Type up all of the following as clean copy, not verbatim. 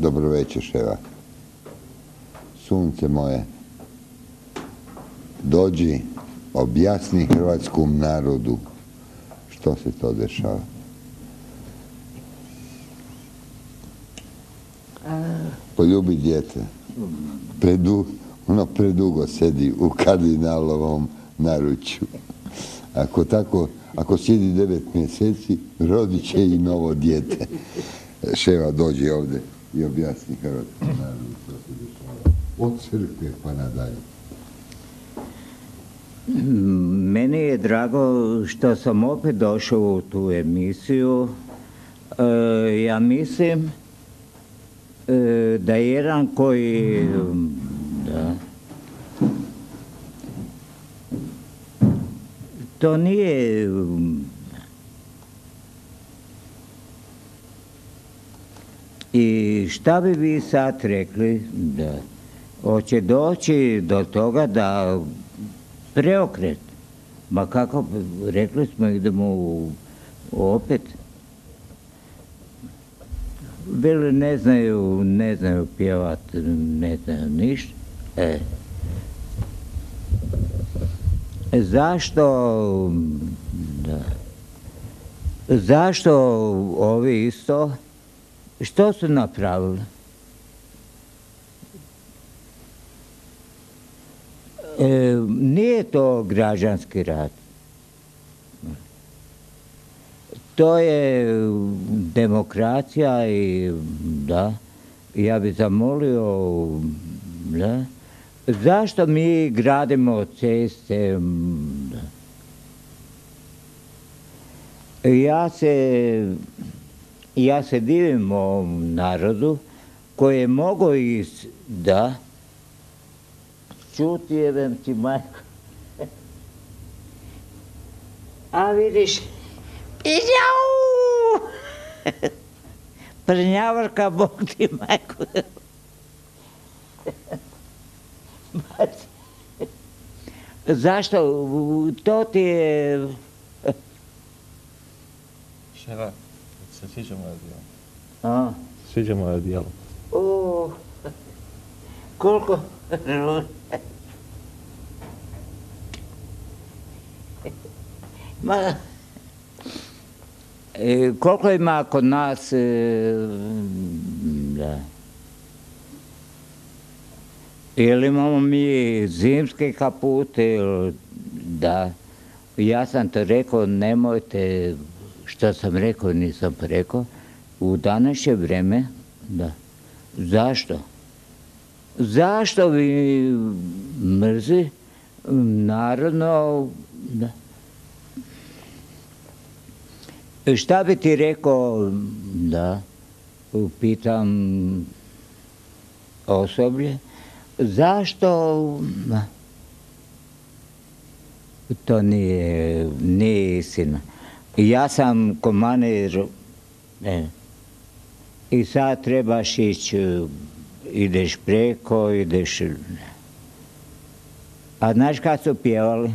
Dobro večer, Ševa. Sunce moje, dođi, objasni hrvatskom narodu što se to dešava. Poljubi dijete. Ono predugo sedi u kardinalovom naručju. Ako sjedi 9 mjeseci, rodit će i novo dijete. Ševa, dođi ovdje i objasni hrvatskom narodu što se dešava. Od crkve pa nadalje. Meni je drago što sam opet došao u tu emisiju. Ja mislim da je jedan koji to nije i šta bi vi sad rekli da hoće doći do toga da preokret, ma kako rekli smo idemo opet. Bili ne znaju pjevati, ne znaju ništa. Zašto ovi isto, što su napravili? Nije to građanski rat. To je demokracija i da, ja bih zamolio, da, zašto mi gradimo ceste? Ja se divim ovom narodu koji je mogao da čuti jebem ti majku. A vidiš, jau! Prnjavarka, Bog ti majku. Zašto? To ti je... Ševa, se sviđa moje djelo. A? Sviđa moje djelo. Koliko? Koliko ima kod nas, da. Ili imamo mi zimske kapute, da. Ja sam to rekao, nemojte, što sam rekao, nisam rekao, u današnje vrijeme, da. Zašto? Zašto vi mrzi narodno, da. Šta bi ti rekao, da, pitam osoblje, zašto, to nije istina. Ja sam komandir, i sad trebaš ići, ideš preko, ideš, a znaš kad su pjevali?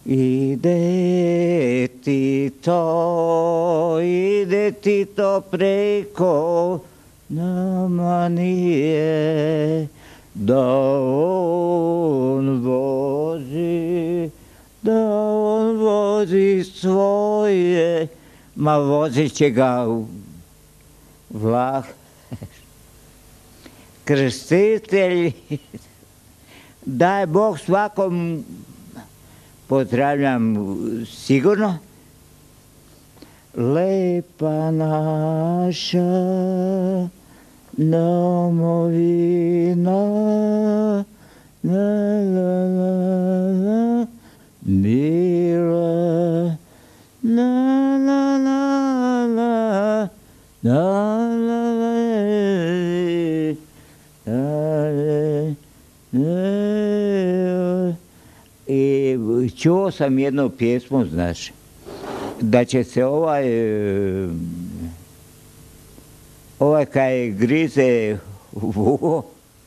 Ide ti to preko, nama nije da on vozi svoje, ma vozit će ga vlak. Krstitelji, daj Bog svakom, pozdravljam sigurno. Lepa naša domovina, mila, I čuo sam jednu pjesmu, znaš, da će se ovaj kaj grize vuo,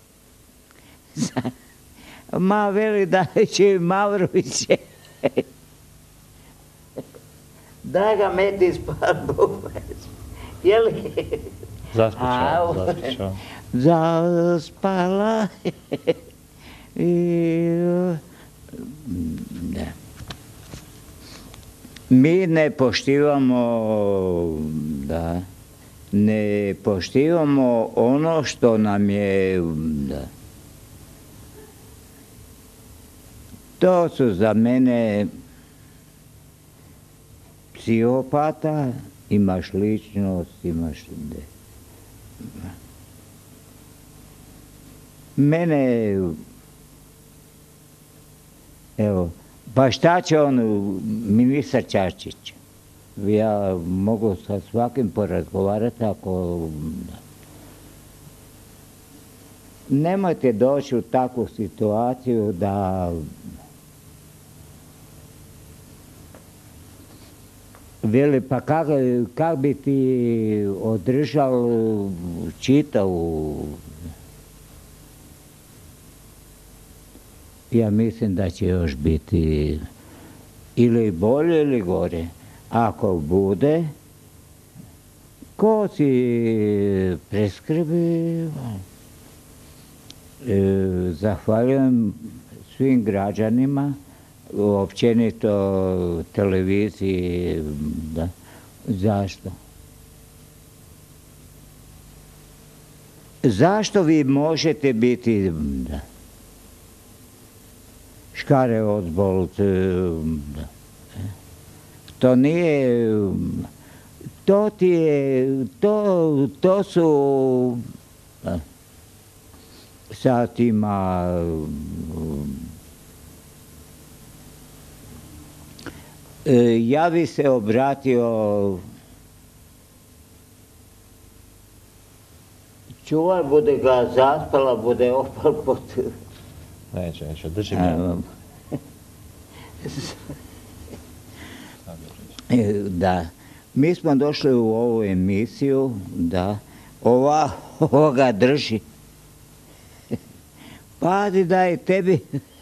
ma veli da će Mavrović, da ga meti ispod bubes. Je li? Zaspičao. zaspala. Da. Mi ne poštivamo, da, ne poštivamo ono što nam je, da. To su za mene psihopata, imaš ličnost, imaš... Mene, evo, pa šta će on, ministar Čačić? Ja mogu sa svakim porazgovarati ako... Nemojte doći u takvu situaciju da... Veli, pa kak bi ti održal čitavu... Ja mislim da će još biti ili bolje ili gore. Ako bude, ko si preskrbi, zahvaljujem svim građanima, općenito televiziji, da. Zašto? Zašto vi možete biti, da, škare odbolt, da. To nije, to ti je, to su, da. Sad ima, ja bi se obratio, čuvar, bude ga zaspala, bude opal pod... Neće, drži me. Da, mi smo došli u ovu emisiju, da, ovoga drži. Pazi da je tebi,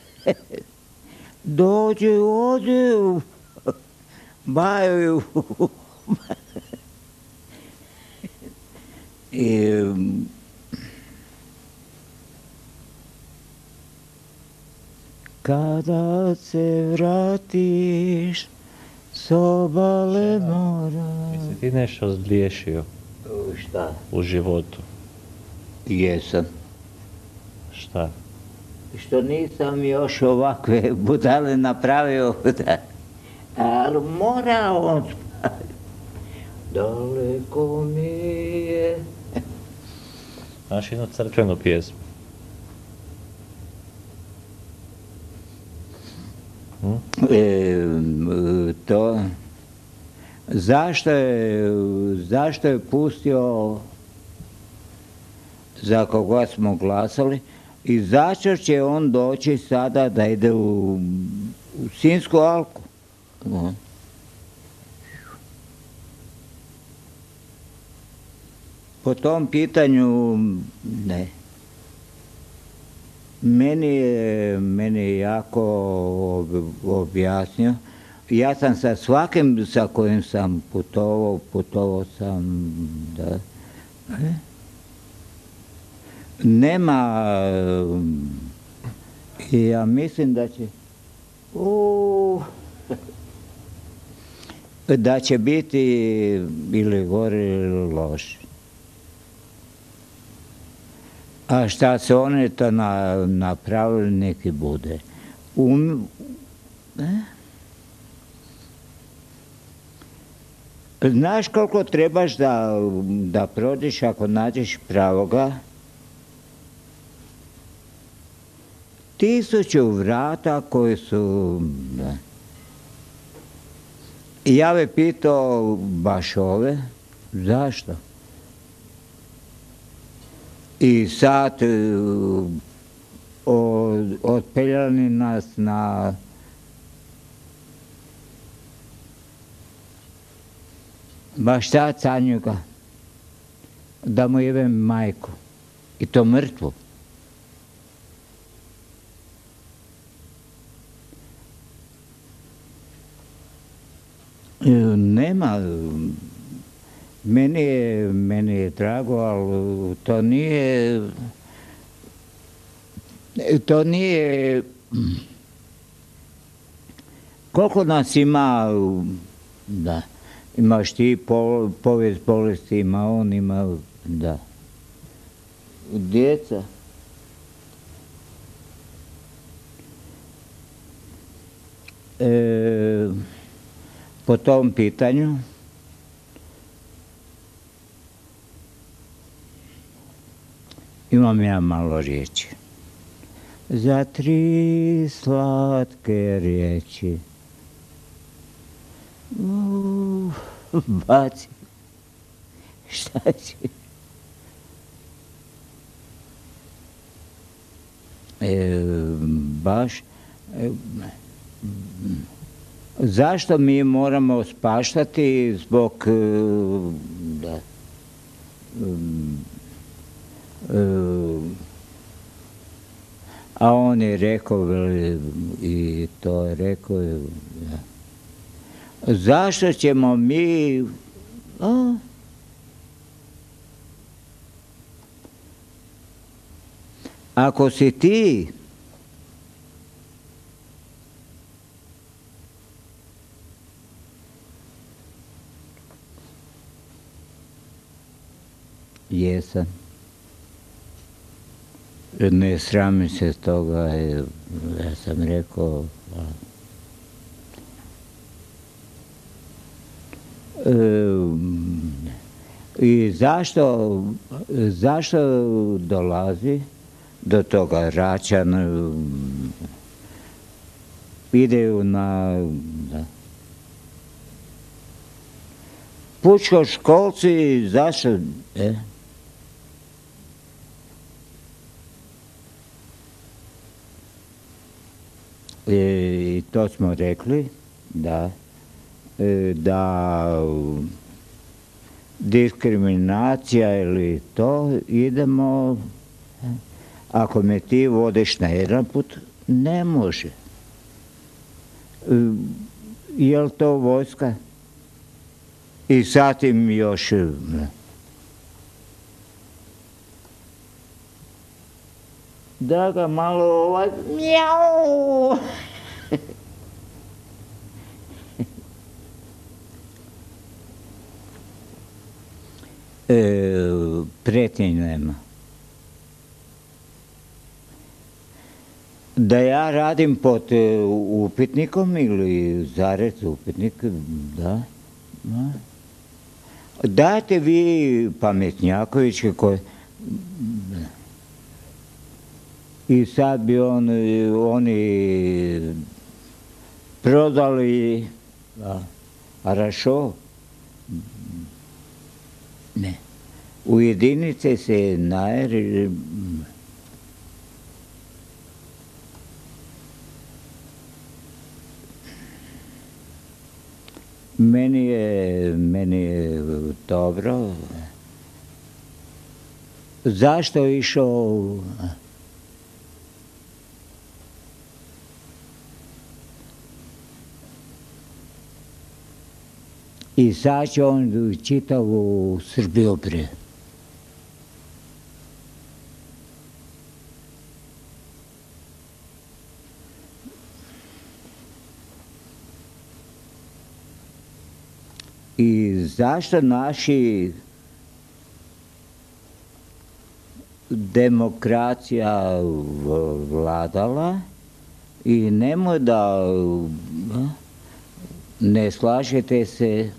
dođi, odi, baju. Kada se vratiš s obale mora... Jesi ti nešto zgriješio? Šta? U životu? Jesam. Šta? Što nisam još ovakve budale napravio, ali mora on spaviti. Daleko mi je... Znaš jednu crkvenu pjesmu? To... Zašto je pustio za koga smo glasali i zašto će on doći sada da ide u Sinjsku alku? Po tom pitanju ne. Meni je jako objasnio. Ja sam sa svakim sa kojim sam putovao sam, da. Nema, ja mislim da će biti ili gore ili loše. A šta se oni to napravili, neki bude. Znaš koliko trebaš da prođeš ako nađeš pravoga? 1000 vrata koji su... Ja bi pitao baš ove, zašto? I sad otpeljali nas na... Baš šta Canjuga? Da mu jebem majku. I to mrtvu. Meni je drago, ali to nije, koliko nas ima, da, imaš ti povijest bolesti, ima on, ima, da. Djeca. Po tom pitanju imam ja malo riječi. Za 3 slatke riječi. Baci. Šta će? Baš. Zašto mi moramo spaštati zbog da, a on je rekao i to je rekao ja. Zašto ćemo mi ako si ti jesam. Ne sramim se toga, ja sam rekao. I zašto dolazi do toga? Račan ideju na pučkoškolci, zašto? I to smo rekli, da diskriminacija ili to, idemo, ako me ti vodiš na jedan put, ne može. Je li to vojska? I sad im još da ga malo mjau. Prijetnje nema. Da ja radim pod upitnikom ili zarez upitnik, da. Dajte vi pametnjakovići koji... I sad bi oni prodali Arašo. Ne. U jedinice se najeri... Meni je dobro. Zašto je išao... I sad će on čitavu Srbiju prije. I zašto naši demokracija vladala i nemoj da ne slažete se,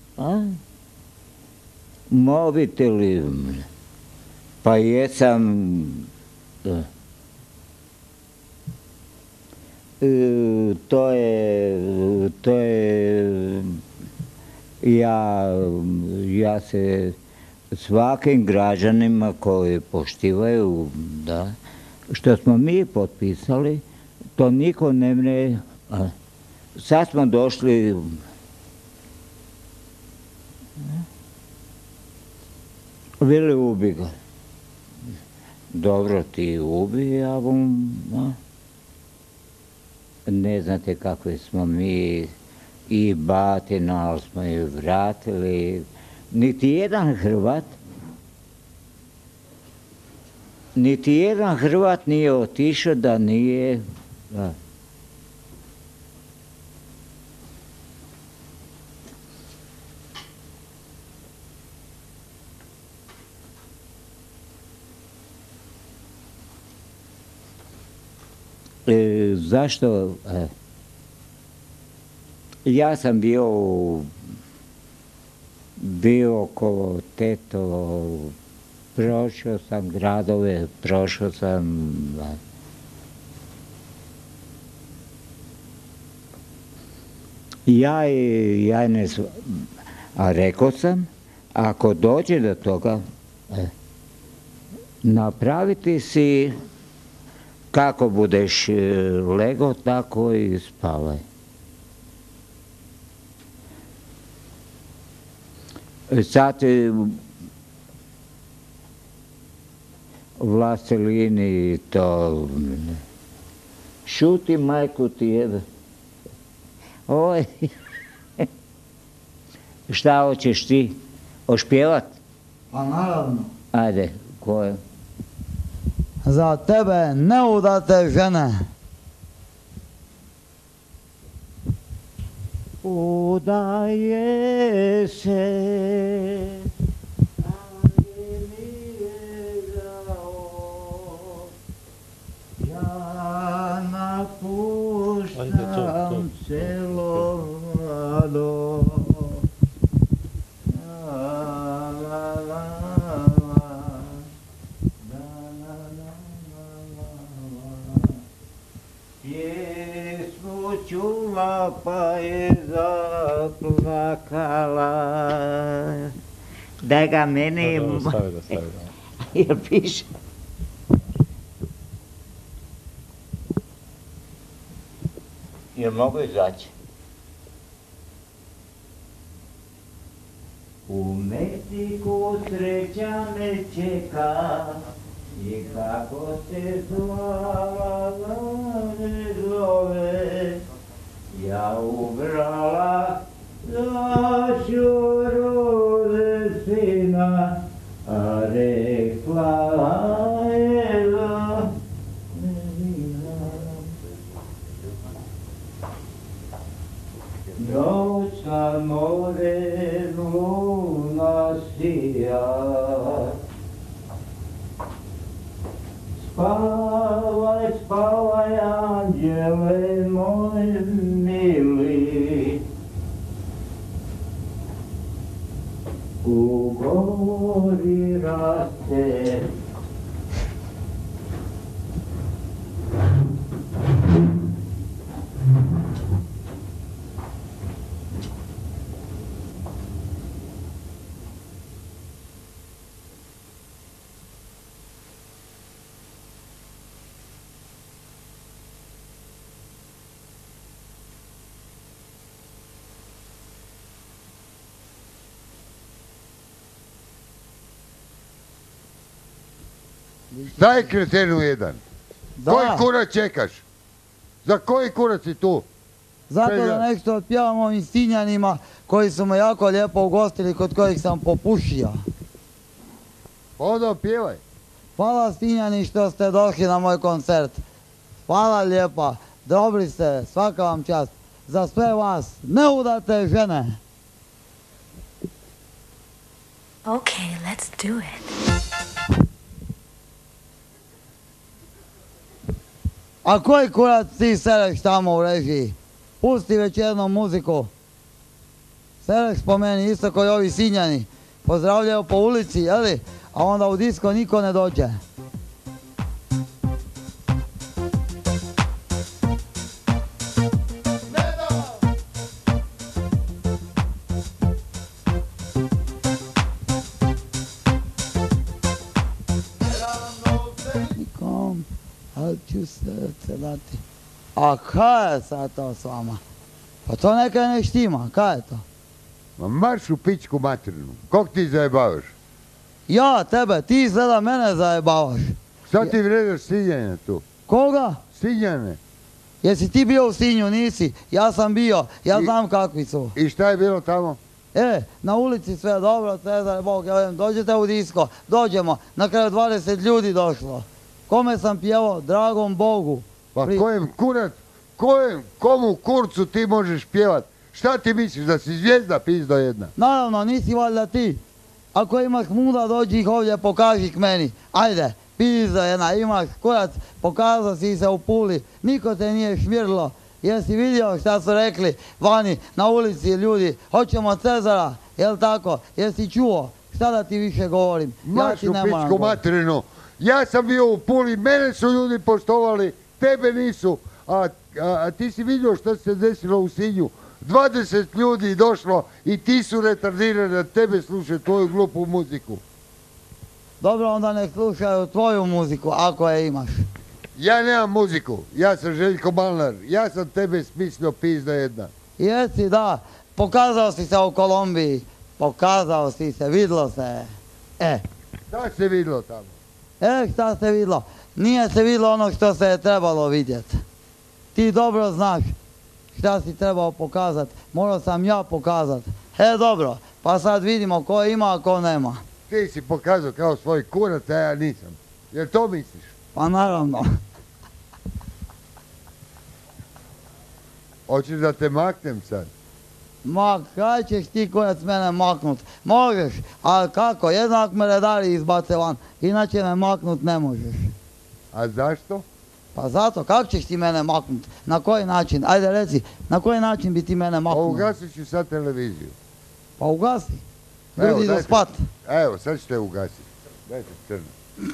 mobiteli, pa jesam, to je, ja se svakim građanima koji poštivaju, da, što smo mi potpisali, to niko ne... Sad smo došli... Veli ubi ga. Dobro, ti ubi, ja bom... Ne znate kakvi smo mi i batina, ali smo ju vratili. Niti jedan Hrvat nije otišao da nije... Da. Zašto? Ja sam bio okolo Tetovo, prošao sam gradove, prošao sam... A rekao sam, ako dođe do toga, napraviti si kako budeš lego, tako i spavaj. Sad Vlaselini to... Šuti, majku ti jebe. Oj, šta hoćeš ti? Ošpjevat? Pa naravno. Ajde, koje? Za tebe neudate žene. Udaje se, ali mi je žao, ja napuštam selo mlado. Pjesmu čula pa je zaplakala. Daj ga meni. Stavi. Jel piše? Jel mogu izaći? U Meksiku sreća me čeka i kako se zvala ne zove, ja ubrala našu rode sina, a rekla Ela nevina. Noć nad morem luna sija, spavaj, spavaj, anđele moj mili, u gori raste. Šta je kretenu jedan? Da. Koji kurac čekaš? Za koji kurac si tu? Zato da nešto otpjevam ovim Sinjanima koji su me jako lijepo ugostili, kod kojih sam popušio. Onda opjevaj. Hvala Sinjani što ste došli na moj koncert. Hvala lijepa, dobri ste, svaka vam čast. Za sve vas, neudate žene. Okay, let's do it. A koji kurac ti Sereš tamo u režiji? Pusti već jednu muziku. Sereš po meni isto koji ovi Sinjani. Pozdravljaju po ulici, jeli? A onda u disko niko ne dođe. Nikom, ali ću srce dati. A kaj je sad to s vama? Pa to nekaj ne štima, kaj je to? Ma marš u pičku materinu. Kog ti zajebavaš? Ja, tebe, ti izgleda mene zajebavaš. Šta ti vredaš Sinjane tu? Koga? Sinjane. Jesi ti bio u Sinju, nisi? Ja sam bio, ja znam kakvi su. I šta je bilo tamo? Na ulici sve dobro, Cezar, Bog, ja vem, dođete u disko, dođemo, na kraju 20 ljudi došlo. Kome sam pjevao? Dragom Bogu. Pa komu kurcu ti možeš pjevat? Šta ti misliš, da si zvijezda, pizdo jedna? Naravno, nisi valjda ti. Ako imaš muda, dođi ih ovdje, pokaži k meni. Ajde, pizdo jedna, imaš kurac, pokazao si se u Puli, niko te nije šmirlo. Jesi vidio šta su rekli vani na ulici ljudi, hoćemo Cezara, jel tako? Jesi čuo? Šta da ti više govorim? Mašu pičku materinu. Ja sam bio u Puli, mene su ljudi poštovali, tebe nisu. A ti si vidio što se desilo u Sinju. 20 ljudi došlo i ti su retardirani da tebe slušaju tvoju glupu muziku. Dobro, onda nek slušaju tvoju muziku, ako je imaš. Ja nemam muziku, ja sam Željko Malnar, ja sam tebe smislio, pizda jedna. Jesi, da, pokazao si se u Kolumbiji, pokazao si se, vidlo se. Šta se vidlo tamo? Šta se vidlo? Nije se vidlo ono što se je trebalo vidjeti. Ti dobro znaš šta si trebao pokazat, morao sam ja pokazat. Dobro, pa sad vidimo ko ima, a ko nema. Ti si pokazao kao svoj kurac, a ja nisam. Jer to misliš? Pa naravno. Hoćeš da te maknem sad? Ma, kaj ćeš ti kurac mene maknut? Možeš, ali kako? Jednak me redari izbace van, inače me maknut ne možeš. A zašto? Pa zato, kako ćeš ti mene maknut? Na koji način? Ajde reci, na koji način bi ti mene Pa maknut? ugasit ću sad televiziju. Pa ugasi. Ljudi idu spat. Evo, sad ću te ugasiti. Dajte crno.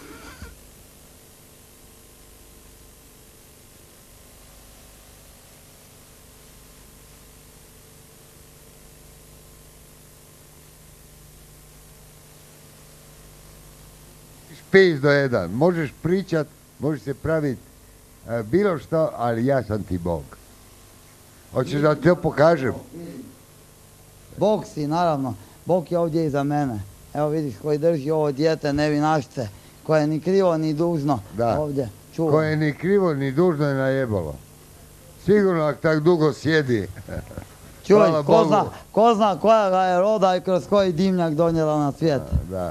Pizdo jedan, možeš pričat, možeš se praviti bilo što, ali ja sam ti Bog. Hoćeš da te pokažem? Bog si, naravno. Bog je ovdje iza mene. Evo vidiš koji drži ovo dijete nevinašce, koje ni krivo ni dužno ovdje čuva. Koje ni krivo ni dužno je najebalo. Sigurno ako tak dugo sjedi. Čuj, ko zna koja ga je roda i kroz koji dimnjak donijela na svijet. Da.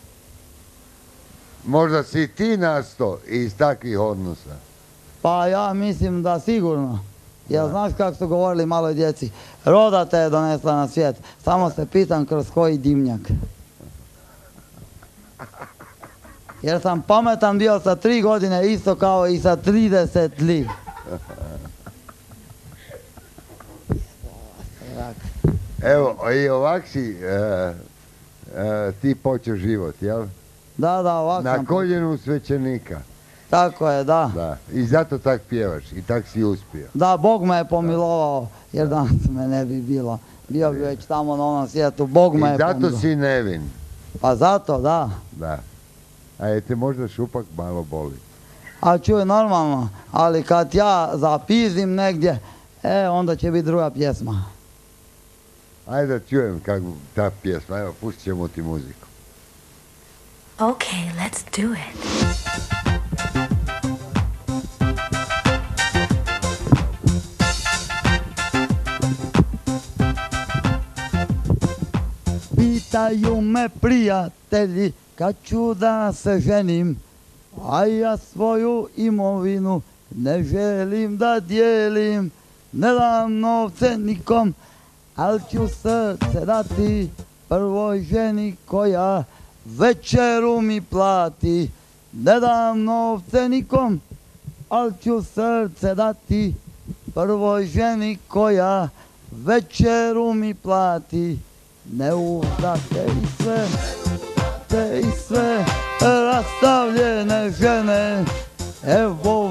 Možda si ti nasto iz takvih odnosa. Pa ja mislim da sigurno. Jer znaš kako su govorili maloj djeci, roda te je donesla na svijet, samo se pitam kroz koji dimnjak. Jer sam pametan bio sa 3 godine isto kao i sa 30. Evo, i ovak si ti počeo život, jel? Da, ovak sam. Na koljenu svećenika. Tako je, da. I zato tak pjevaš i tak si uspio. Da, Bog me je pomilovao, jer danas me ne bi bilo. Bio bi već tamo na onom svijetu, Bog me je pomilovao. I zato si nevin. Pa zato, da. Da. A te možda šupak malo boli. A čuj, normalno, ali kad ja zapizdim negdje, onda će biti druga pjesma. Ajde da čujem kako ta pjesma, evo, pustit ćemo ti muziku. Okay, let's do it. Pitaju me prijatelji kad ću da se ženim, a ja svoju imovinu ne želim da dijelim. Ne dam novce nikom, ali ću srce dati prvoj ženi koja večeru mi plati. Ne dam novce nikom, ali ću srce dati prvoj ženi koja večeru mi plati. Ne udate i sve rastavljene žene, evo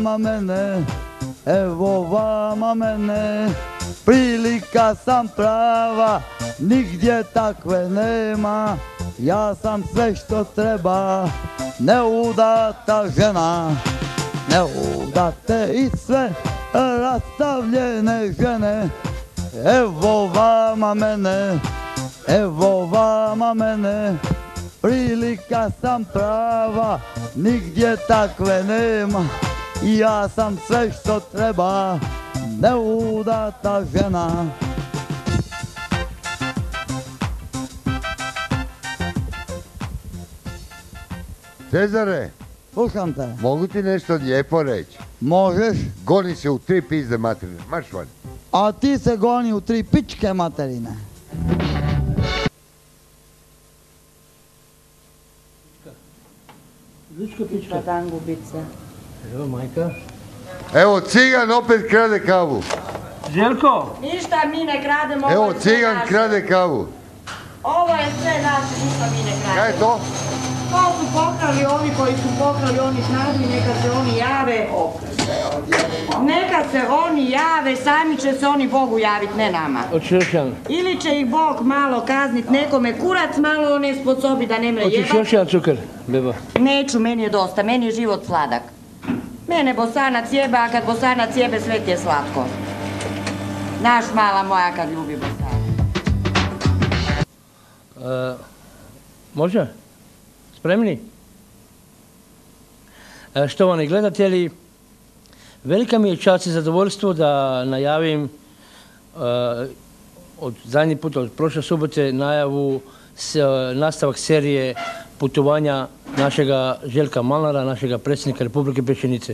vama mene, prilika sam prava, nigdje takve nema, ja sam sve što treba, neudata žena. Ne udate i sve rastavljene žene, evo vama mene, prilika sam prava, nigdje takve nema, ja sam sve što treba, neudata žena. Cezare, Slušam te. mogu ti nešto lijepo reći? Možeš, Goni se u 3 pizde materine, marš van. a ti se goni u 3 pičke materine. Pička tangubica. Evo, majka. Evo, cigan opet krade kavu. Željko! Ništa mi ne krademo, ovo Evo, je sve cigan naše. krade kavu. Ovo je sve naše, ništa mi ne krademo. Kaj je to? To su pokrali ovi koji su pokrali, oni kradu i neka se oni jave. Neka se oni jave, sami će se oni Bogu javit, ne nama. Hoćeš jedan? Ili će ih Bog malo kaznit, nekome kurac malo onesposobi da ne mre Hoćeš još jebat. jedan cukar, beba? Neću, meni je dosta, meni je život sladak. Mene Bosanac jebe, a kad Bosanac jebe sve ti je slatko. Naš mala moja kad ljubi Bosanac. Može? Spremni? Štovani gledatelji, velika mi je čast i zadovoljstvo da najavim od zadnji put, od prošle subote, najavu nastavak serije putovanja našega Željka Malnara, našega predsjednika Republike Pešćenice.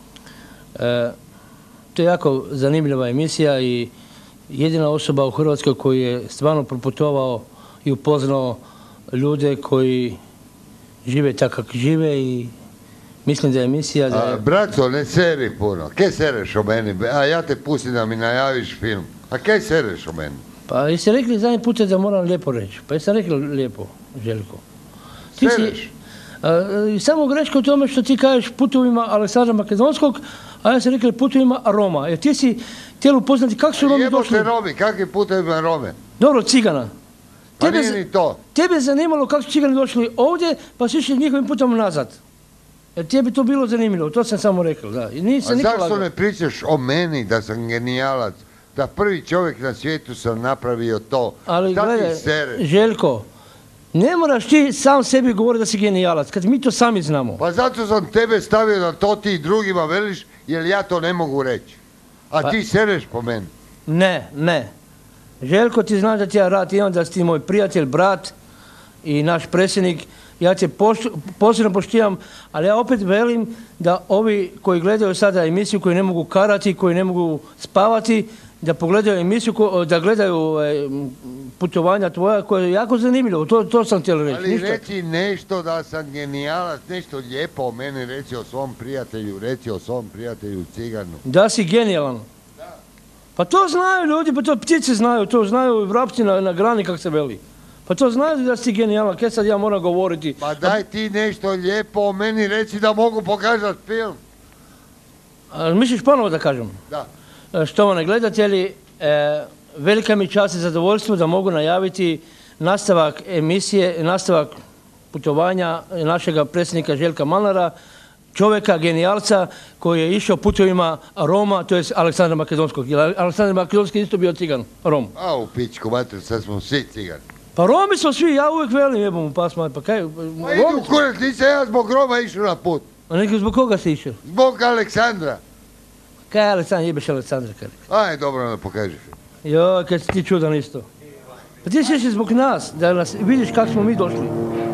To je jako zanimljiva emisija i jedina osoba u Hrvatskoj koji je stvarno proputovao i upoznao ljude koji žive tako kako žive i mislim da je emisija... Braco, ne seri puno. Kaj sereš o meni? A ja te pustim da mi najaviš film. A kaj sereš o meni? Pa jeste rekli zadnji put da moram lijepo reći. Pa jeste rekli lijepo, Željko. Ti Sereš? samo greška u tome što ti kažeš putovima Aleksandra Makedonskog, a ja sam rekli putovima Roma. Jer ti si htjeli upoznati kako su Romi došli... Jebote Romi, kakvi putovima Rome? Dobro, Cigana. Pa nije ni to. Tebe je zanimalo kako su Cigani došli ovdje, pa su išli njihovim putom nazad. Jer tebi to bilo zanimljivo, to sam samo rekao, da. I nisam A niko zašto lagao. ne pričaš o meni da sam genijalac? Da prvi čovjek na svijetu sam napravio to. Ali Da ti gledaj, sereš? Željko, ne moraš ti sam sebi govoriti da si genijalac, kad mi to sami znamo. Pa zato sam tebe stavio da to ti drugima veliš, jer ja to ne mogu reći. A Pa- ti sereš po meni. Ne. Željko, ti znaš da ti ja rad imam, da si ti moj prijatelj, brat i naš predsjednik. Ja te posebno poštivam, ali ja opet velim da ovi koji gledaju sada emisiju, koji ne mogu karati, koji ne mogu spavati, da pogledaju emisiju, da gledaju putovanja tvoja, koje je jako zanimljivo. To sam htjela reći. Ali ništa. reci nešto da sam genijalac, nešto lijepo o meni reci o svom prijatelju Ciganu. Da si genijalan. Pa to znaju ljudi, pa to ptice znaju, to znaju vrapci na grani kak se veli. Pa to znaju da si genijalan, kaj sad ja moram govoriti. Pa daj ti nešto lijepo o meni reci da mogu pokazati film. Misliš ponovo da kažem? Da. Štovani gledatelji, velika mi čast i zadovoljstvo da mogu najaviti nastavak emisije, nastavak putovanja našega predsjednika Željka Malnara, čovjeka, genijalca koji je išao putovima Roma, to je Aleksandra Makedonskog. Jer Aleksandar Makedonski isto bio Cigan, Rom. A u pičku mater, sad smo svi Cigani. Pa Romi su svi, ja uvijek velim jebom u pas pa kaj... Pa idu kurac, nisam ja zbog Roma išao na put. A neki zbog koga si išao? Zbog Aleksandra. Kaj je Aleksandar, jebeš Aleksandra kaj? Aj, dobro, onda pokaži film. Joj, kaj si ti čudan isto. Pa ti si išao zbog nas, da nas vidiš kako smo mi došli.